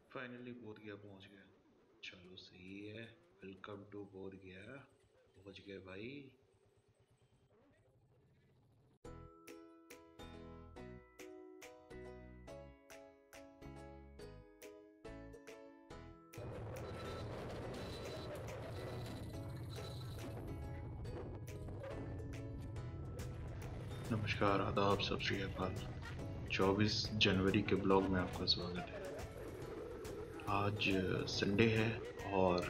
Finally बोध गया पहुंच गया। चलो सही है। वेलकम टू बोध गया। पहुंच गए भाई। नमस्कार, आदाब, सत श्री अकाल। 24 जनवरी के ब्लॉग में आपका स्वागत है। आज संडे है और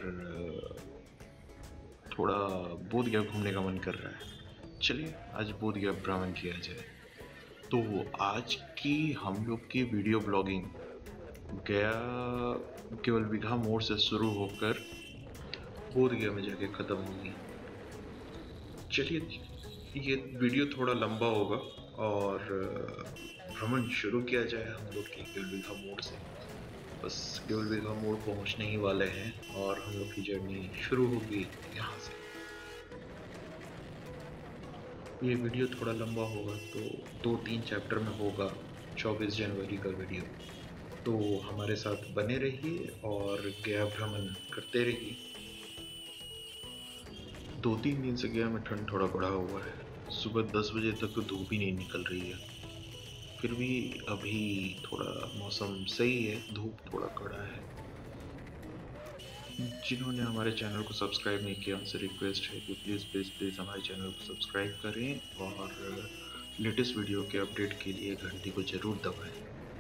थोड़ा बोध गया घूमने का मन कर रहा है। चलिए आज बोध गया भ्रमण किया जाए। तो आज की हम लोग की वीडियो ब्लॉगिंग गया केवल बीघा मोड़ से शुरू होकर बोध गया में जाके ख़त्म होगी। चलिए ये वीडियो थोड़ा लंबा होगा और भ्रमण शुरू किया जाए हम लोग के केवल बीघा मोड़ से। बस केवल बीघा मोड़ पहुंचने ही वाले हैं और हम लोग की जर्नी शुरू होगी यहाँ से। ये वीडियो थोड़ा लंबा होगा तो 2-3 चैप्टर में होगा 24 जनवरी का वीडियो। तो हमारे साथ बने रहिए और गया भ्रमण करते रहिए। 2-3 दिन से गया में ठंड थोड़ा बढ़ा हुआ है। सुबह 10 बजे तक तो धूप ही नहीं निकल रही है। फिर भी अभी थोड़ा मौसम सही है, धूप थोड़ा कड़ा है। जिन्होंने हमारे चैनल को सब्सक्राइब नहीं किया उनसे रिक्वेस्ट है कि प्लीज़ प्लीज़ प्लीज़ हमारे चैनल को सब्सक्राइब करें और लेटेस्ट वीडियो के अपडेट के लिए घंटी को ज़रूर दबाएं।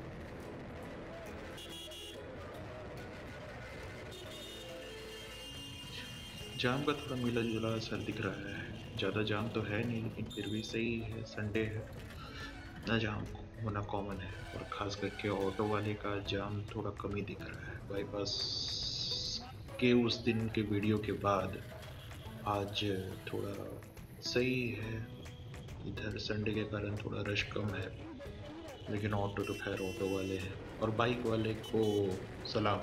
जाम का थोड़ा मिला जुला असर दिख रहा है। ज़्यादा जाम तो है नहीं लेकिन फिर भी सही है, संडे है, इतना जाम होना कॉमन है। और ख़ास करके ऑटो वाले का जाम थोड़ा कम ही दिख रहा है। बाईपास के उस दिन के वीडियो के बाद आज थोड़ा सही है। इधर संडे के कारण थोड़ा रश कम है, लेकिन ऑटो तो खैर ऑटो वाले हैं और बाइक वाले को सलाम।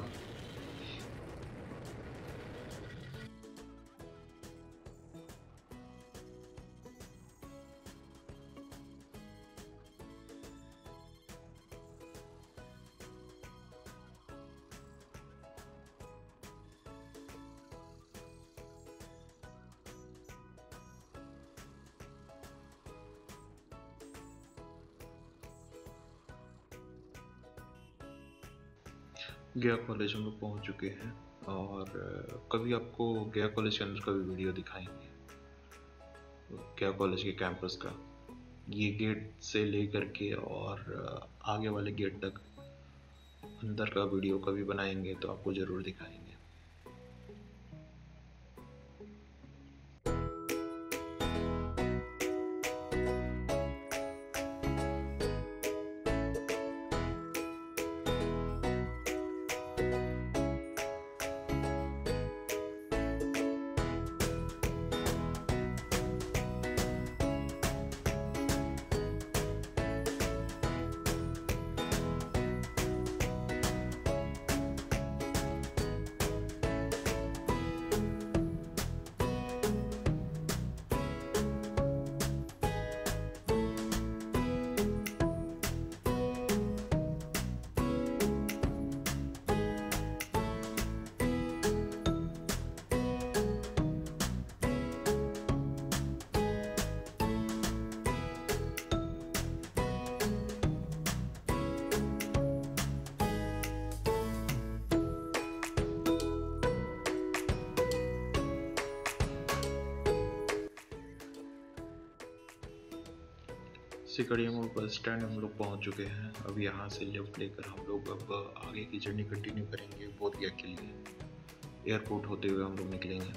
गया कॉलेज हम लोग पहुँच चुके हैं और कभी आपको गया कॉलेज के अंदर का भी वीडियो दिखाएंगे। गया कॉलेज के कैंपस का ये गेट से लेकर के और आगे वाले गेट तक अंदर का वीडियो कभी बनाएंगे तो आपको ज़रूर दिखाएंगे। सिकड़िया मोड़ बस स्टैंड हम लोग पहुंच चुके हैं। अब यहाँ से लिफ्ट लेकर हम लोग अब आगे की जर्नी कंटिन्यू करेंगे बोध गया के लिए। एयरपोर्ट होते हुए हम लोग निकलेंगे।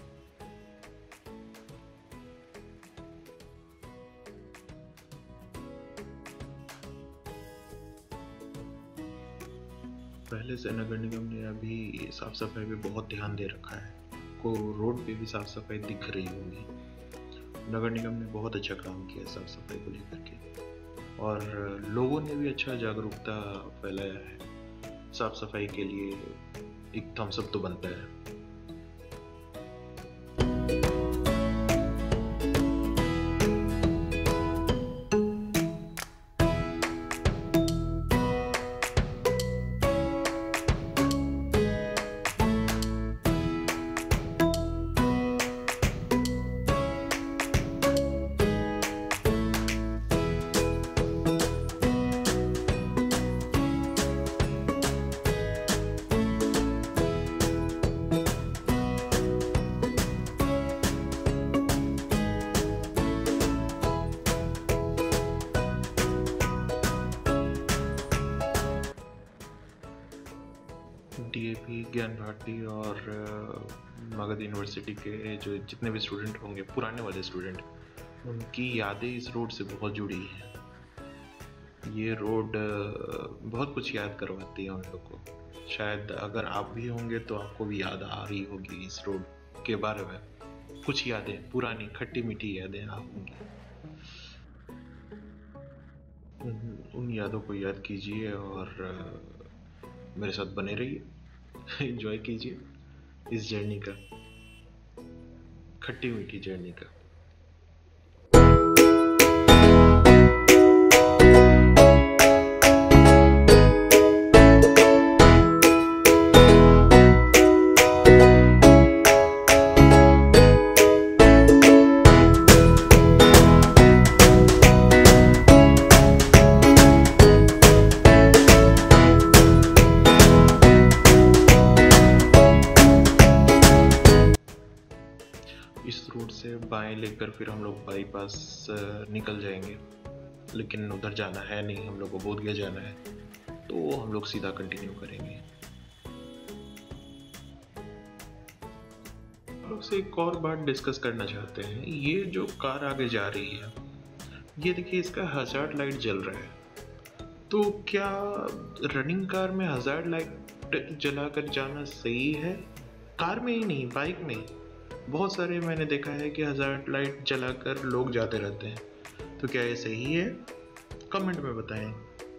पहले से नगर निगम ने अभी साफ सफाई पे बहुत ध्यान दे रखा है। को रोड पे भी साफ सफाई दिख रही होगी। नगर निगम ने बहुत अच्छा काम किया साफ सफाई को लेकर के और लोगों ने भी अच्छा जागरूकता फैलाया है। साफ सफाई के लिए एक थम्स अप तो बनता है। डीएवी, ज्ञान भारती और मगध यूनिवर्सिटी के जो जितने भी स्टूडेंट होंगे, पुराने वाले स्टूडेंट, उनकी यादें इस रोड से बहुत जुड़ी हैं। ये रोड बहुत कुछ याद करवाती है उन लोग को। शायद अगर आप भी होंगे तो आपको भी याद आ रही होगी इस रोड के बारे में। कुछ यादें, पुरानी खट्टी मीठी यादें आप होंगी। उन यादों को याद कीजिए और मेरे साथ बने रहिए। एंजॉय कीजिए इस जर्नी का, खट्टी मीठी जर्नी का। इस रोड से बाएं लेकर फिर हम लोग बाईपास निकल जाएंगे, लेकिन उधर जाना है नहीं, हम लोग को बोधगया जाना है, तो हम लोग सीधा कंटिन्यू करेंगे। हम लोग से एक और बात डिस्कस करना चाहते हैं। ये जो कार आगे जा रही है, ये देखिए इसका हजार्ड लाइट जल रहा है। तो क्या रनिंग कार में हजार्ड लाइट जलाकर जाना सही है? कार में ही नहीं, बाइक में ही बहुत सारे मैंने देखा है कि हजार्ड लाइट जलाकर लोग जाते रहते हैं। तो क्या ये सही है? कमेंट में बताएं।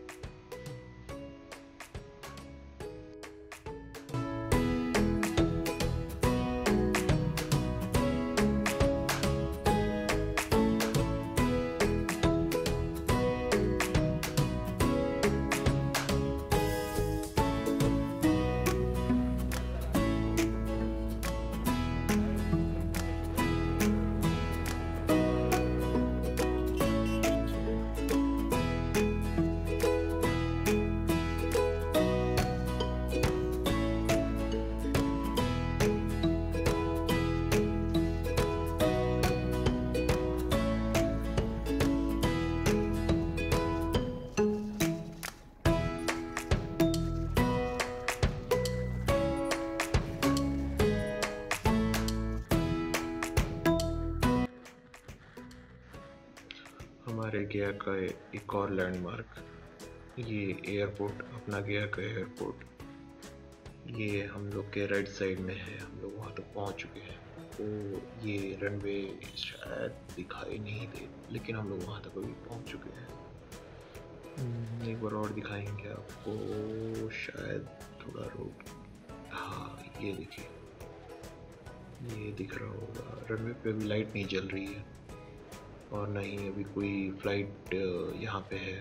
हमारे गया का एक और लैंडमार्क, ये एयरपोर्ट, अपना गया का एयरपोर्ट, ये हम लोग के राइट साइड में है। हम लोग वहाँ तक पहुँच चुके हैं। तो ये रनवे शायद दिखाई नहीं दे, लेकिन हम लोग वहाँ तक अभी पहुँच चुके हैं। एक बार और दिखाएंगे आपको, शायद थोड़ा रोड, हाँ ये देखिए, ये दिख रहा होगा। रनवे पे अभी लाइट नहीं जल रही है और ना ही अभी कोई फ्लाइट यहाँ पे है।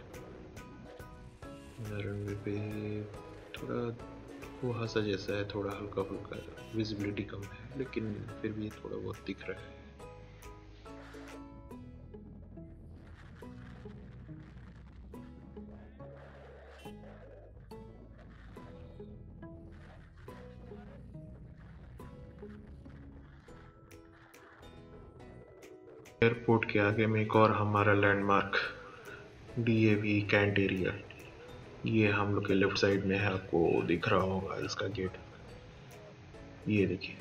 रनवे पे थोड़ा कुहासा जैसा है, थोड़ा हल्का फुल्का, विजिबिलिटी कम है, लेकिन फिर भी थोड़ा बहुत दिख रहा है। एयरपोर्ट के आगे में एक और हमारा लैंडमार्क, डीएवी कैंट एरिया, ये हम लोग के लेफ्ट साइड में है। आपको दिख रहा होगा इसका गेट, ये देखिए।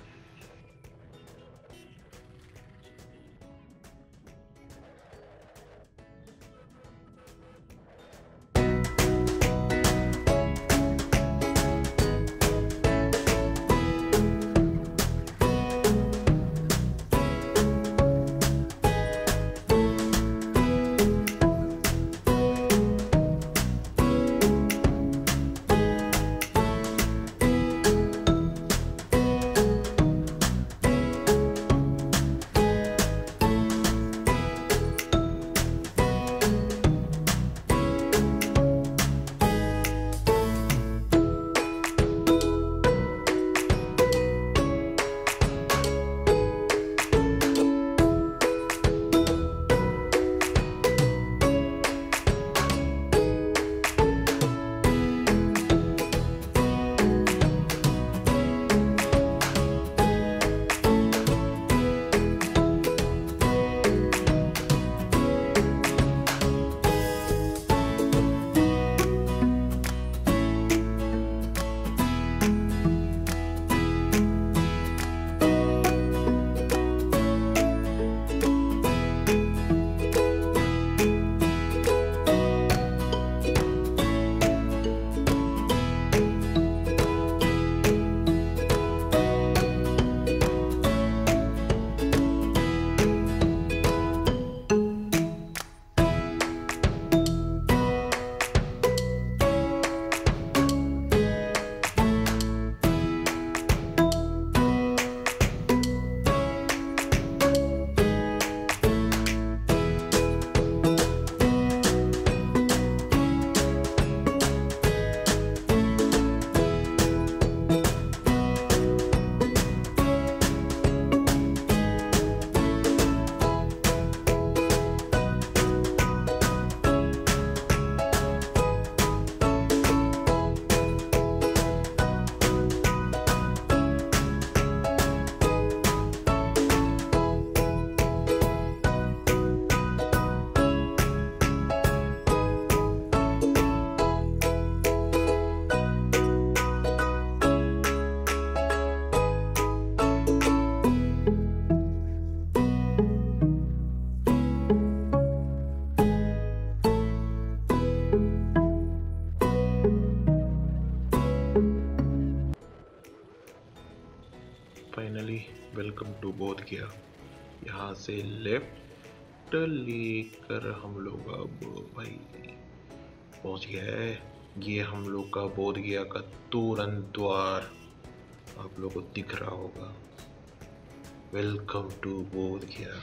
फाइनली वेलकम टू बोध गया। यहाँ से लेफ्ट लेकर हम लोग अब भाई पहुँच गए हैं। ये हम लोग का बोध गया का तुरंत द्वार आप लोगों को दिख रहा होगा। वेलकम टू बोध गया।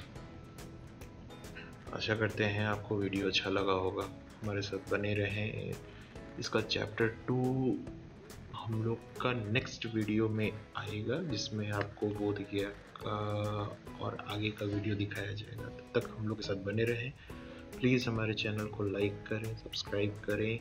आशा करते हैं आपको वीडियो अच्छा लगा होगा, हमारे साथ बने रहें। इसका चैप्टर 2 हम लोग का नेक्स्ट वीडियो में आएगा, जिसमें आपको बोध गया का और आगे का वीडियो दिखाया जाएगा। तब तक हम लोग के साथ बने रहें। प्लीज़ हमारे चैनल को लाइक करें, सब्सक्राइब करें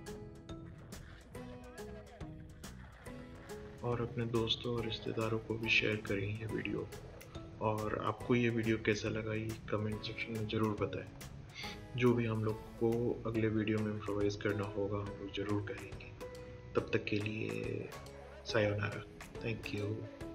और अपने दोस्तों और रिश्तेदारों को भी शेयर करें ये वीडियो। और आपको ये वीडियो कैसा लगा ये कमेंट सेक्शन में ज़रूर बताएं। जो भी हम लोग को अगले वीडियो में इम्प्रोवाइज करना होगा हम लोग ज़रूर करेंगे। तब तक के लिए सायोनारा। Thank you.